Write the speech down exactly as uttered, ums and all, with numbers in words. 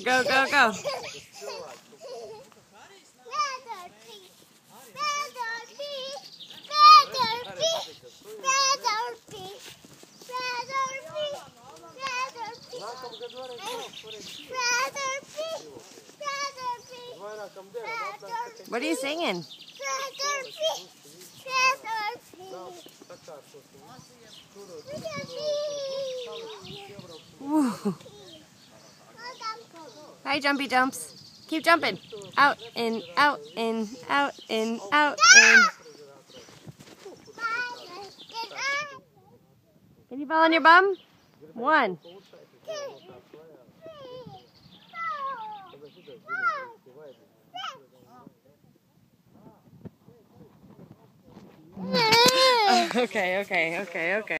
Go, go, go. What are you singing? Woo. Hi, jumpy jumps. Keep jumping. Out, in, out, in, out, in, out, in. Can you fall on your bum? One. Okay, okay, okay, okay.